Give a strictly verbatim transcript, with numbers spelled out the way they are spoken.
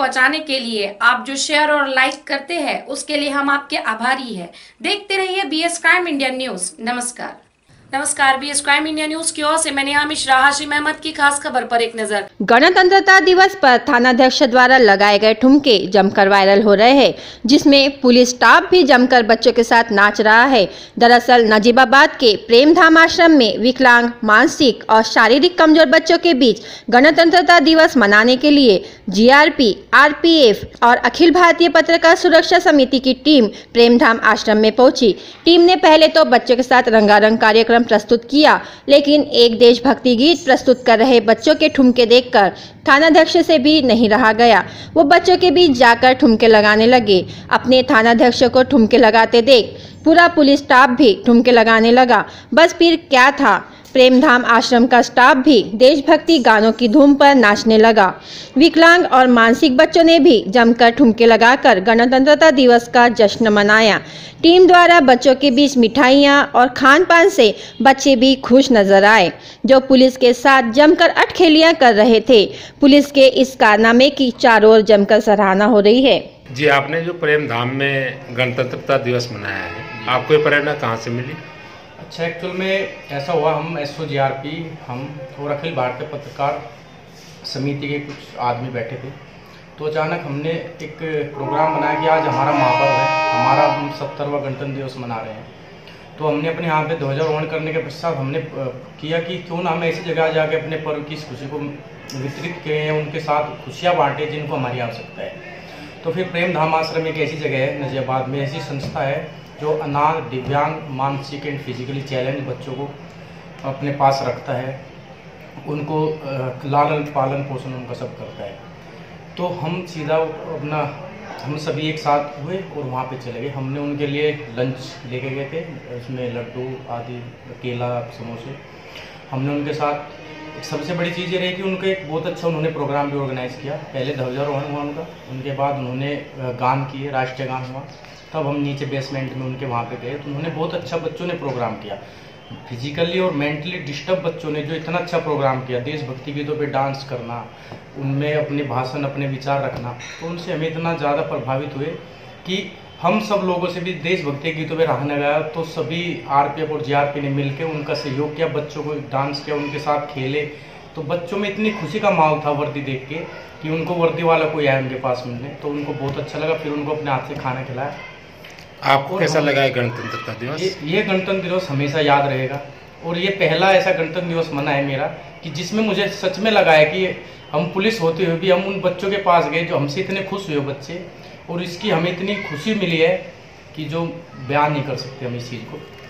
पहुंचाने के लिए आप जो शेयर और लाइक करते हैं उसके लिए हम आपके आभारी हैं। देखते रहिए बीएस क्राइम इंडिया न्यूज। नमस्कार नमस्कार बीएस क्राइम इंडिया न्यूज की ओर से मैं नेहा मिश्रा। हाशिम अहमद की खास खबर पर एक नजर। गणतंत्रता दिवस पर थानाध्यक्ष द्वारा लगाए गए ठुमके जमकर वायरल हो रहे हैं, जिसमें पुलिस स्टाफ भी जमकर बच्चों के साथ नाच रहा है। दरअसल नजीबाबाद के प्रेमधाम आश्रम में विकलांग, मानसिक और शारीरिक कमजोर बच्चों के बीच गणतंत्रता दिवस मनाने के लिए जीआरपी, आरपीएफ और अखिल भारतीय पत्रकार सुरक्षा समिति की टीम प्रेमधाम आश्रम में पहुंची। टीम ने पहले तो बच्चों के साथ रंगारंग कार्यक्रम प्रस्तुत किया, लेकिन एक देशभक्ति गीत प्रस्तुत कर रहे बच्चों के ठुमके देखकर थानाध्यक्ष से भी नहीं रहा गया। वो बच्चों के बीच जाकर ठुमके लगाने लगे। अपने थानाध्यक्ष को ठुमके लगाते देख पूरा पुलिस स्टाफ भी ठुमके लगाने लगा। बस फिर क्या था, प्रेमधाम आश्रम का स्टाफ भी देशभक्ति गानों की धूम पर नाचने लगा। विकलांग और मानसिक बच्चों ने भी जमकर ठुमके लगाकर गणतंत्रता दिवस का जश्न मनाया। टीम द्वारा बच्चों के बीच मिठाइयाँ और खान पान से बच्चे भी खुश नजर आए, जो पुलिस के साथ जमकर अटखेलियाँ कर रहे थे। पुलिस के इस कारनामे की चारों ओर जमकर सराहना हो रही है। जी, आपने जो प्रेमधाम में गणतंत्रता दिवस मनाया है, आपको ये प्रेरणा कहाँ से मिली? अच्छा, एक्चुअल में ऐसा हुआ, हम S O G R P हम और अखिल भारतीय पत्रकार समिति के कुछ आदमी बैठे थे, तो अचानक हमने एक प्रोग्राम बनाया कि आज हमारा महापर्व है, हमारा हम सत्तरवां गणतंत्र दिवस मना रहे हैं। तो हमने अपने यहाँ पे ध्वजारोहण करने के पश्चात हमने किया कि क्यों ना हम ऐसी जगह जाके अपने पर्व की इस खुशी को वितरित करें, उनके साथ खुशियाँ बांटें जिनको हमारी आवश्यकता है। तो फिर प्रेमधाम आश्रम एक ऐसी जगह है नजीबाबाद में, ऐसी संस्था है जो अनाथ, दिव्यांग, मानसिक एंड फिजिकली चैलेंज बच्चों को अपने पास रखता है, उनको लालन पालन पोषण उनका सब करता है। तो हम सीधा अपना हम सभी एक साथ हुए और वहाँ पे चले गए। हमने उनके लिए लंच लेके गए थे, उसमें लड्डू आदि, केला, समोसे। हमने उनके साथ सबसे बड़ी चीज़ ये रही कि उनका एक बहुत अच्छा उन्होंने प्रोग्राम भी ऑर्गेनाइज़ किया। पहले ध्वजारोहण हुआ उनका, उनके बाद उन्होंने गान किए, राष्ट्रीय गान हुआ। तब हम नीचे बेसमेंट में उनके वहाँ पे गए, तो उन्होंने बहुत अच्छा बच्चों ने प्रोग्राम किया। फिजिकली और मेंटली डिस्टर्ब बच्चों ने जो इतना अच्छा प्रोग्राम किया, देशभक्ति गीतों पे डांस करना, उनमें अपने भाषण, अपने विचार रखना, तो उनसे हमें इतना ज़्यादा प्रभावित हुए कि हम सब लोगों से भी देशभक्ति गीतों पे रहने गया। तो सभी आरपीएफ और जीआरपी ने मिलकर उनका सहयोग किया, बच्चों को डांस किया, उनके साथ खेले। तो बच्चों में इतनी खुशी का माहौल था वर्दी देख के कि उनको वर्दी वाला कोई आया उनके पास मिलने, तो उनको बहुत अच्छा लगा। फिर उनको अपने हाथ से खाना खिलाया। आपको कैसा लगा है गणतंत्रता दिवस? ये, ये गणतंत्र दिवस हमेशा याद रहेगा, और ये पहला ऐसा गणतंत्र दिवस मना है मेरा कि जिसमें मुझे सच में लगा है कि हम पुलिस होते हुए भी हम उन बच्चों के पास गए जो हमसे इतने खुश हुए बच्चे, और इसकी हमें इतनी खुशी मिली है कि जो बयान नहीं कर सकते हम इस चीज़ को।